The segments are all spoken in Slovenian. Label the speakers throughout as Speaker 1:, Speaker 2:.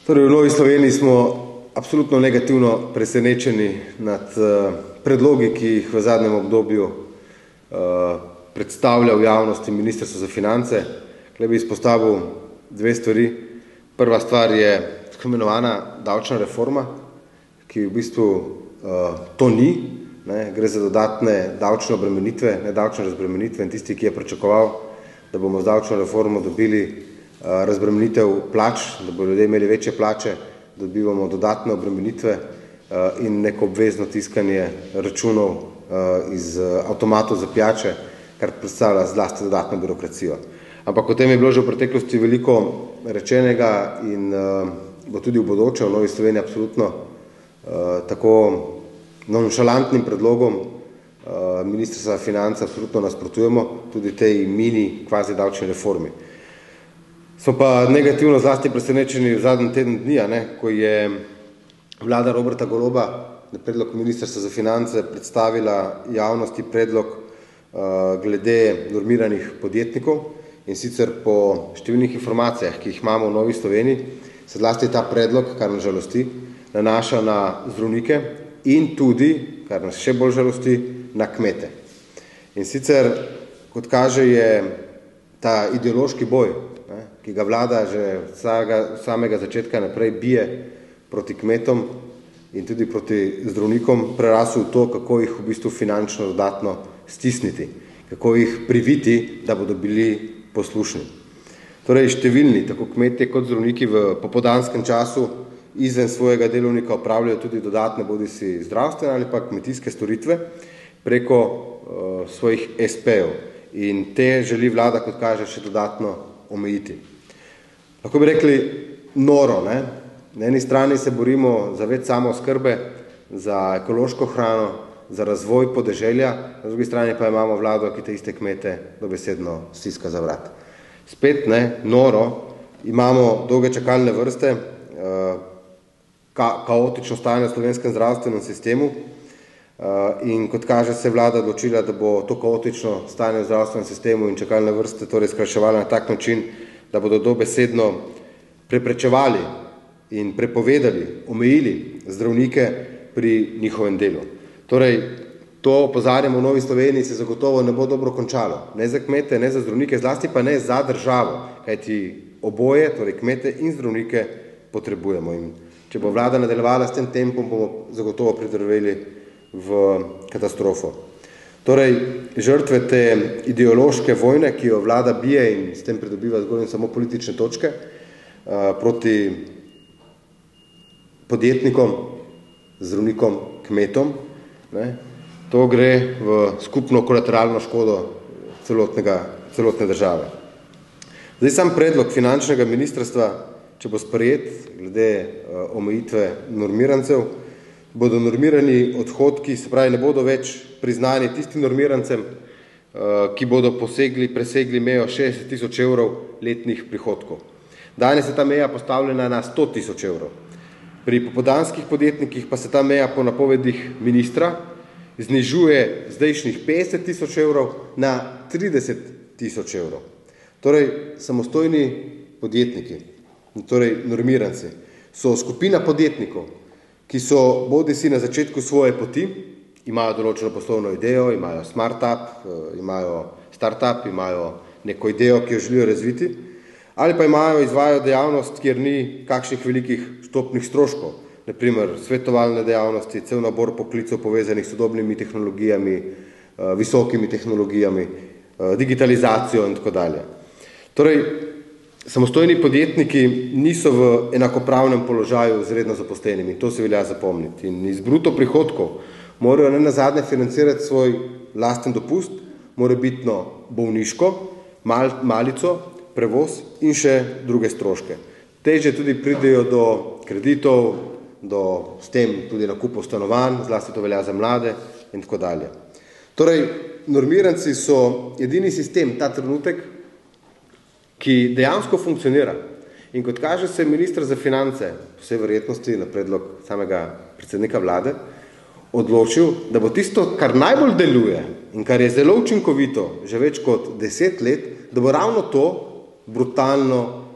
Speaker 1: Torej, v Novi Sloveniji smo absolutno negativno presenečeni nad predlogi, ki jih v zadnjem obdobju predstavlja v javnosti Ministrstvo za finance. Tukaj bi izpostavil dve stvari. Prva stvar je tako imenovana davčna reforma, ki v bistvu to ni. Gre za dodatne davčne obremenitve, nedavčne razbremenitve, in tisti, ki je pričakoval, da bomo z davčno reformo dobili razbremenitev plač, da bodo ljudje imeli večje plače, dobivamo dodatne obremenitve in neko obvezno tiskanje računov iz avtomatov za pijače, kar predstavlja zlasti dodatno birokracijo. Ampak o tem je bilo že v preteklosti veliko rečenega in bo tudi v bodoče v Novi Sloveniji absolutno tako nonšalantnim predlogom Ministrstva za finance absolutno nasprotujemo, tudi tej mini kvazi davčni reformi. Smo pa negativno zlasti presenečeni v zadnjem teden dni, ko je vlada Roberta Goloba na predlog Ministrstva za finance predstavila javnosti predlog glede normiranih podjetnikov, in sicer po številnih informacijah, ki jih imamo v Novi Sloveniji, se zlasti ta predlog, kar nas žalosti, nanaša na zdravnike in tudi, kar nas še bolj žalosti, na kmete. In sicer, kot kaže, je ta ideološki boj, ki ga vlada že samega začetka naprej bije proti kmetom in tudi proti zdravnikom, prerasel v to, kako jih v bistvu finančno dodatno stisniti, kako jih priviti, da bodo bili poslušni. Torej, številni, tako kmetje kot zdravniki v popoldanskem času izven svojega delovnika opravljajo tudi dodatne bodisi zdravstvene ali pa kmetijske storitve preko svojih SP-jev, in te želi vlada, kot kaže, še dodatno omejiti. Lahko bi rekli noro, ne? Na eni strani se borimo za več samooskrbe, za ekološko hrano, za razvoj podeželja, na drugi strani pa imamo vlado, ki te iste kmete dobesedno stiska za vrat. Spet, noro, imamo dolge čakalne vrste, kaotično stanje v slovenskem zdravstvenem sistemu in kot kaže, se vlada odločila, da bo to kaotično stanje v zdravstvenem sistemu in čakalne vrste torej skrajševala na tak način, da bodo dobesedno preprečevali in prepovedali, omejili zdravnike pri njihovem delu. Torej, to opozarjamo v Novi Sloveniji, se zagotovo ne bo dobro končalo. Ne za kmete, ne za zdravnike, zlasti pa ne za državo, kajti oboje, torej kmete in zdravnike, potrebujemo. In če bo vlada nadaljevala s tem tempom, bomo zagotovo pridrveli v katastrofo. Torej, žrtve te ideološke vojne, ki jo vlada bije in s tem pridobiva zgolj in samo politične točke proti podjetnikom, zdravnikom, kmetom, to gre v skupno kolateralno škodo celotne države. Zdaj, sam predlog finančnega ministrstva, če bo sprejet glede omejitve normirancev, bodo normirani odhodki, se pravi, ne bodo več priznani tistim normirancem, ki bodo presegli mejo 60 tisoč evrov letnih prihodkov. Danes je ta meja postavljena na 100 tisoč evrov. Pri popoldanskih podjetnikih pa se ta meja po napovedih ministra znižuje zdajšnjih 50 tisoč evrov na 30 tisoč evrov. Torej, samostojni podjetniki, torej normiranci, so skupina podjetnikov, ki so bodisi na začetku svoje poti, imajo določeno poslovno idejo, imajo startup, imajo neko idejo, ki jo želijo razviti, ali pa izvajajo dejavnost, kjer ni kakšnih velikih stopnih stroškov, na primer svetovalne dejavnosti, cel nabor poklicev povezanih s sodobnimi tehnologijami, visokimi tehnologijami, digitalizacijo in tako dalje. Torej, samostojni podjetniki niso v enakopravnem položaju z redno zaposlenimi, in to se velja zapomniti. In iz bruto prihodkov morajo nenazadnje financirati svoj lasten dopust, morebitno bolniško, malico, prevoz in še druge stroške. Težje tudi pridejo do kreditov, do s tem tudi nakupov stanovanj, zlasti to velja za mlade in tako dalje. Torej, normiranci so edini sistem ta trenutek, ki dejansko funkcionira. In kot kaže, se minister za finance, vse verjetnosti na predlog samega predsednika vlade, odločil, da bo tisto, kar najbolj deluje in kar je zelo učinkovito že več kot 10 let, da bo ravno to brutalno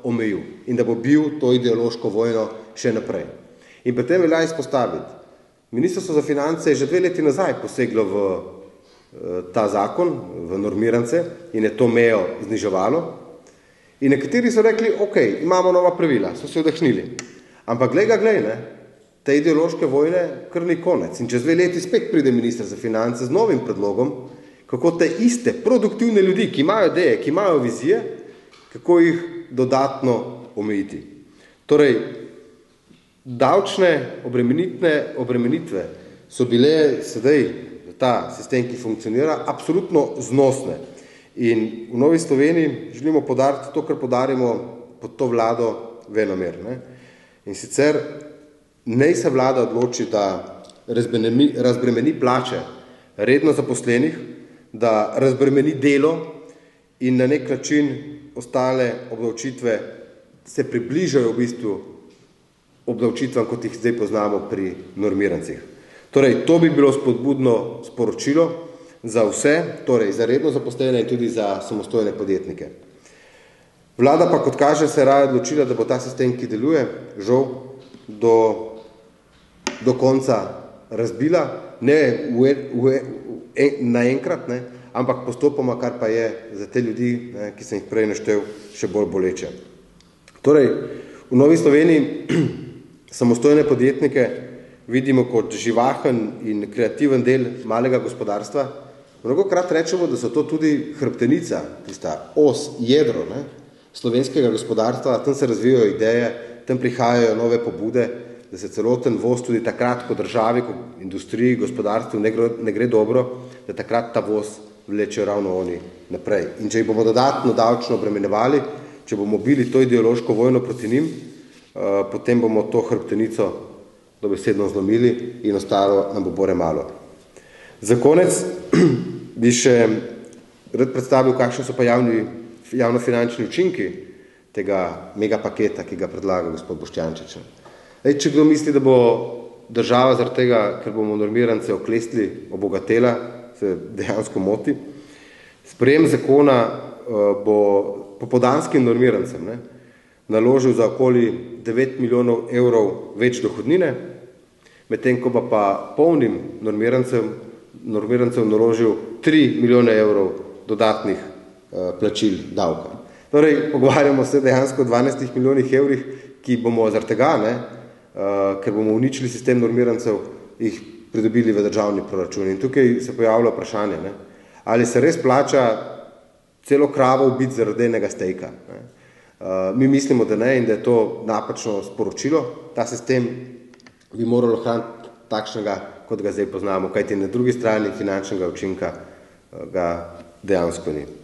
Speaker 1: omejil in da bo bil to ideološko vojno še naprej. In pri tem velja izpostaviti. Ministrstvo za finance je že 2 leti nazaj poseglo v ta zakon, v normirance in je to mejo zniževalo. In nekateri so rekli, ok, imamo nova pravila, so se vdahnili. Ampak glej, te ideološke vojne kar ni konec. In čez 2 leti spet pride minister za finance z novim predlogom, kako te iste produktivne ljudi, ki imajo ideje, ki imajo vizije, kako jih dodatno omejiti. Torej, davčne obremenitve so bile sedaj ta sistem, ki funkcionira, absolutno znosne. In v Novi Sloveniji želimo podariti to, kar podarimo pod to vlado venomer. In sicer naj se vlada odloči, da razbremeni plače redno zaposlenih, da razbremeni delo in na nek način ostale obdavčitve se približajo v bistvu obdavčitvam, kot jih zdaj poznamo pri normirancih. Torej, to bi bilo spodbudno sporočilo za vse, torej za redno zaposlene in tudi za samostojne podjetnike. Vlada pa, kot kaže, se je raje odločila, da bo ta sistem, ki deluje, žal do konca razbila, ne naenkrat, ampak postopoma, kar pa je za te ljudi, ki sem jih prej naštel, še bolj boleče. Torej, v Novi Sloveniji samostojne podjetnike vidimo kot živahen in kreativen del malega gospodarstva. Mnogokrat rečemo, da so to tudi hrbtenica, tista os, jedro slovenskega gospodarstva, tam se razvijajo ideje, tam prihajajo nove pobude, da se celoten voz tudi takrat, ko državi, ko industriji, gospodarstvu ne gre dobro, da takrat ta voz vlečejo ravno oni naprej. In če jih bomo dodatno davčno obremenjevali, če bomo bili to ideološko vojno proti njim, potem bomo to hrbtenico dobesedno zlomili in ostalo nam bo bore malo. Za konec bi še rad predstavil, kakšni so pa javnofinančni učinki tega megapaketa, ki ga predlaga gospod Boštjančič. Če kdo misli, da bo država zaradi tega, ker bomo normirance oklestili, obogatela, se dejansko moti. Sprejem zakona bo popoldanskim normirancem naložil za okoli 9 milijonov evrov več dohodnine, medtem ko pa polnim normirancem naložil 3 milijone evrov dodatnih plačil davka. Torej, pogovarjamo se dejansko o 12 milijonih evrih, ki bomo zaradi tega, ker bomo uničili sistem normirancev, jih pridobili v državni proračun. In tukaj se pojavlja vprašanje, ali se res plača celo kravo ubiti zaradi enega stejka. Mi mislimo, da ne in da je to napačno sporočilo. Ta sistem bi moral ohraniti takšnega, kot ga zdaj poznamo, kajti na drugi strani finančnega učinka ga dejansko ni.